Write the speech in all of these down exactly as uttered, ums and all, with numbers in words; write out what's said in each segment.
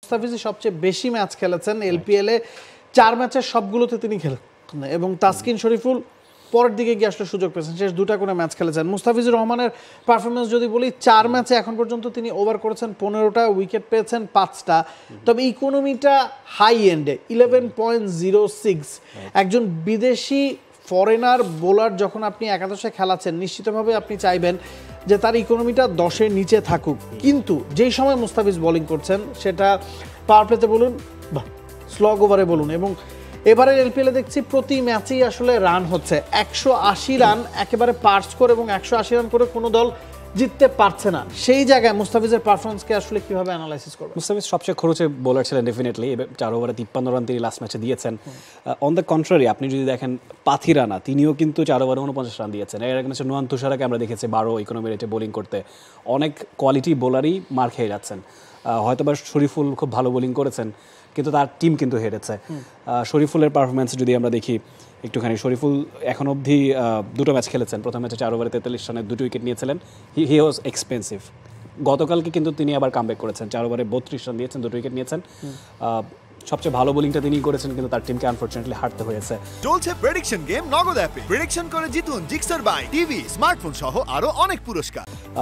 মুস্তাফিজ সবচেয়ে বেশি ম্যাচ খেলেছেন এলপিএল এ, চার ম্যাচের সবগুলোতে তিনি খেলেন এবং তাসকিন শরীফুল পরের দিকে গিয়ে আসলে সুযোগ পেয়েছেন, শেষ দুটা করে ম্যাচ খেলেছেন। মুস্তাফিজুর রহমানের পারফরমেন্স যদি বলি, চার ম্যাচে এখন পর্যন্ত তিনি ওভার করেছেন পনেরোটা, উইকেট পেয়েছেন পাঁচটা, তবে ইকোনমিটা হাই এন্ডে ইলেভেন পয়েন্ট জিরো সিক্স। একজন বিদেশি ফরেনার বোলার যখন আপনি একাদশে খেলাচ্ছেন, নিশ্চিতভাবে আপনি চাইবেন যে তার ইকোনমিটা দশের নিচে থাকুক, কিন্তু যেই সময় মুস্তাফিজ বোলিং করছেন সেটা পাওয়ার প্লেতে বলুন বা স্লগ ওভারে বলুন, এবং এবারে এলপিএলে দেখছি প্রতি ম্যাচেই আসলে রান হচ্ছে একশো আশি রান, একেবারে পার স্কোর, এবং একশো আশি রান করে কোনো দল জিততে পারছে না। সেই জায়গায় মুস্তাফিজের পারফরমেন্সকে আসলে কিভাবে অ্যানালাইসিস করবে? মুস্তাফিজ সবচেয়ে খরচে বোলার ছিলেন ডেফিনেটলি, চার ওভারে তিপ্পান্ন রান তিনি লাস্ট ম্যাচে দিয়েছেন। অন দ্য কন্ট্রারি আপনি যদি দেখেন পাথিরানা, তিনিও কিন্তু চার ওভারে উনপঞ্চাশ রান দিয়েছেন। এর আগে ম্যাচে নুয়ান তুষারাকে আমরা দেখেছি বারো ইকোনমি রেটে বোলিং করতে। অনেক কোয়ালিটি বোলারই মার খেয়ে যাচ্ছেন। হয়তো বা শরীফুল খুব ভালো বোলিং করেছেন, কিন্তু তার টিম কিন্তু হেরেছে। শরীফুলের পারফরমেন্স যদি আমরা দেখি একটুখানি, শরীফুল এখন অবধি দুটো ম্যাচ খেলেছেন। প্রথম ম্যাচে চার ওভারে তেতাল্লিশ রানের দুটো উইকেট নিয়েছিলেন। He he was expensive. গতকালকে কিন্তু তিনি আবার কামব্যাক করেছেন, চার ওভারে বত্রিশ রান দিয়েছেন, দুটো উইকেট নিয়েছেন। সবচেয়ে ভালো বোলিংটা তিনি করেছেন, কিন্তু তার টিমকে আনফরচুনেটলি হারতে হয়েছে। চলছে প্রেডিকশন গেম নগদ অ্যাপে। প্রেডিকশন করে জিতুন জিক্সার বাই টিভি, স্মার্টফোন সহ আরো অনেক পুরস্কার।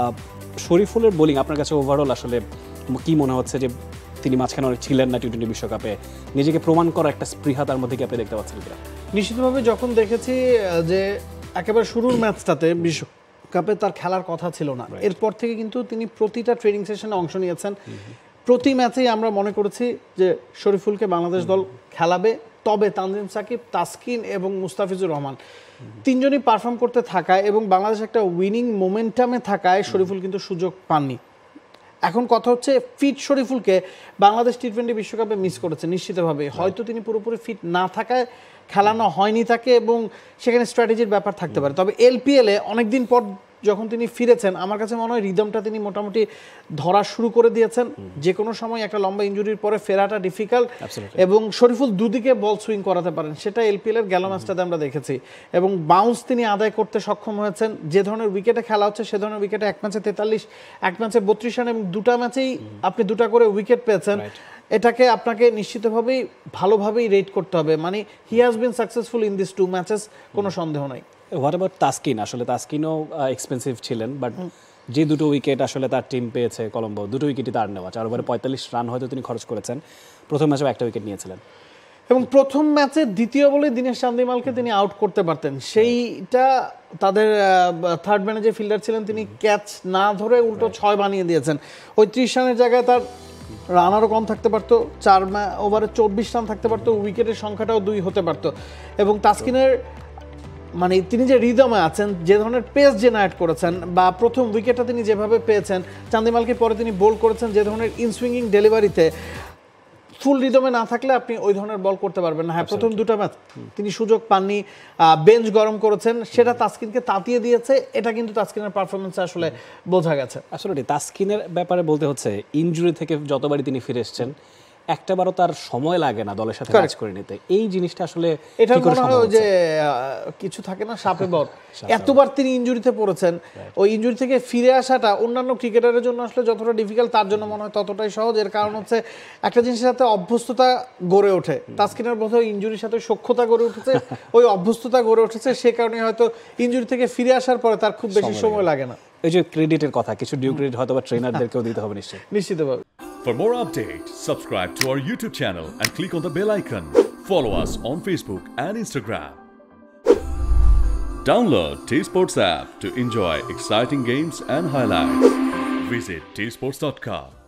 শরীফুলের বোলিং আপনার কাছে ওভারঅল আসলে কি মনে হচ্ছে যে তিনি মাঝখানে অনেক ছিলেন না টি টোয়েন্টি বিশ্বকাপে, নিজেকে প্রমাণ করার একটা স্পৃহা তার মধ্যে কি আপনি দেখতে পাচ্ছেন কিনা? নিশ্চিতভাবে যখন দেখেছি যে একেবারে শুরুর ম্যাচটাতে বিশ্বকাপে তার খেলার কথা ছিল না, এরপর থেকে কিন্তু তিনি প্রতিটা ট্রেনিং সেশনে অংশ নিয়েছেন। প্রতি ম্যাচেই আমরা মনে করেছি যে শরীফুলকে বাংলাদেশ দল খেলাবে, তবে তানজিম সাকিব, তাসকিন এবং মুস্তাফিজুর রহমান তিনজনই পারফর্ম করতে থাকায় এবং বাংলাদেশ একটা উইনিং মোমেন্টামে থাকায় শরীফুল কিন্তু সুযোগ পাননি। এখন কথা হচ্ছে ফিট শরীফুলকে বাংলাদেশ টি টোয়েন্টি বিশ্বকাপে মিস করেছে নিশ্চিতভাবে। হয়তো তিনি পুরোপুরি ফিট না থাকায় খেলানো হয়নি তাকে, এবং সেখানে স্ট্র্যাটেজির ব্যাপার থাকতে পারে। তবে এলপিএলে অনেকদিন পর যখন তিনি ফিরেছেন, আমার কাছে মনে হয় রিদমটা তিনি মোটামুটি ধরা শুরু করে দিয়েছেন। যে কোনো সময় একটা লম্বা ইনজুরির পরে ফেরাটা ডিফিকাল্ট, এবং শরীফুল দুদিকে বল সুইং করাতে পারেন, সেটা এলপিএল এর গেল ম্যাচটাতে আমরা দেখেছি। এবং বাউন্স তিনি আদায় করতে সক্ষম হয়েছেন। যে ধরনের উইকেটে খেলা হচ্ছে সে ধরনের উইকেটে এক ম্যাচে তেতাল্লিশ, এক ম্যাচে বত্রিশ রান, এবং দুটা ম্যাচেই আপনি দুটা করে উইকেট পেয়েছেন। এটাকে আপনাকে নিশ্চিতভাবেই ভালোভাবেই রেট করতে হবে। মানে he has been successful in this two matches, কোনো সন্দেহ নাই। What about Taskin? আসলে তাসকিনও এক্সপেন্সিভ ছিলেন, বাট যে দুটো উইকেট আসলে তার টিম পেয়েছে কলম্বো, দুটো উইকেটই তার নেওয়া। চার ওভারে পঁয়তাল্লিশ রান হয়তো তিনি খরচ করেছেন, প্রথম ম্যাচেও একটা উইকেট নিয়েছিলেন। এবং প্রথম ম্যাচে দ্বিতীয় বলে দিনেশ চান্দিমালকে তিনি আউট করতে পারতেন, সেইটা তাদের থার্ড ম্যানে যে ফিল্ডার ছিলেন তিনি ক্যাচ না ধরে উল্টো ছয় বানিয়ে দিয়েছেন। ওই ত্রিশ রানের জায়গায় তার রান আরও কম থাকতে পারতো, চার ওভারে চব্বিশ রান থাকতে পারতো, উইকেটের সংখ্যাটাও দুই হতে পারতো। এবং তাসকিনের মানে তিনি যে রিদমে আছেন, যে ধরনের পেস জেনারেট করেছেন, বা প্রথম উইকেটটা তিনি যেভাবে পেয়েছেন, চান্দিমালকে পরে তিনি বোল্ড করেছেন যে ধরনের ইনসুইঙ্গিং ডেলিভারিতে, ফুল রিদমে না থাকলে আপনি ওই ধরনের বল করতে পারবেন না। হ্যাঁ, প্রথম দুটো ম্যাচ তিনি সুযোগ পাননি, বেঞ্চ গরম করেছেন, সেটা তাসকিনকে তাতিয়ে দিয়েছে। এটা কিন্তু তাসকিনের পারফরমেন্সে আসলে বোঝা গেছে। আসলে তাসকিনের ব্যাপারে বলতে হচ্ছে, ইনজুরি থেকে যতবারই তিনি ফিরে এসেছেন একটাবারও তার সময় লাগে না দলের সাথে কাজ করে নিতে। এই জিনিসটা আসলে এটা মনে হয় যে কিছু থাকে না সাপে বর, এতবার তিনি ইনজুরিতে পড়েছেন, ওই ইনজুরি থেকে ফিরে আসাটা অন্যান্য ক্রিকেটারের জন্য আসলে যতটা ডিফিকাল্ট তার জন্য মনে হয় ততটাই সহজ। এর কারণ হচ্ছে একটা জিনিসের সাথে অভ্যস্ততা গড়ে ওঠে। তাসকিনের বোধহয় ইনজুরির সাথে সখ্যতা গড়ে উঠেছে, ওই অভ্যস্ততা গড়ে উঠেছে, সে কারণে হয়তো ইনজুরি থেকে ফিরে আসার পরে তার খুব বেশি সময় লাগে না। এই যে ক্রেডিটের কথা, কিছু ডিউ ক্রেডিট হয়তো বা ট্রেনারদেরকেও দিতে হবে নিশ্চয়ই। নিশ্চিতভাবে। For more updates, subscribe to our YouTube channel and click on the bell icon. Follow us on Facebook and Instagram. Download T Sports app to enjoy exciting games and highlights. Visit t sports dot com.